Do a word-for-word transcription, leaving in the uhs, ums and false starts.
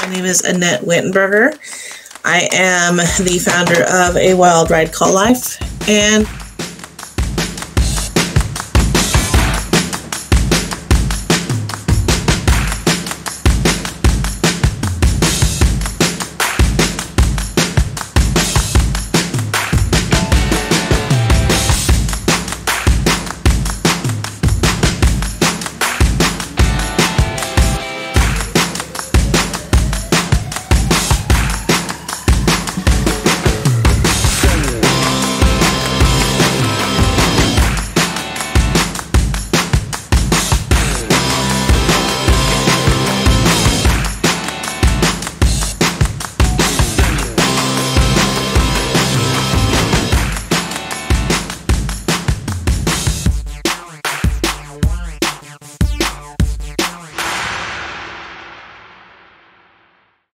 My name is Annette Wittenberger. I am the founder of A Wild Ride Call Life, and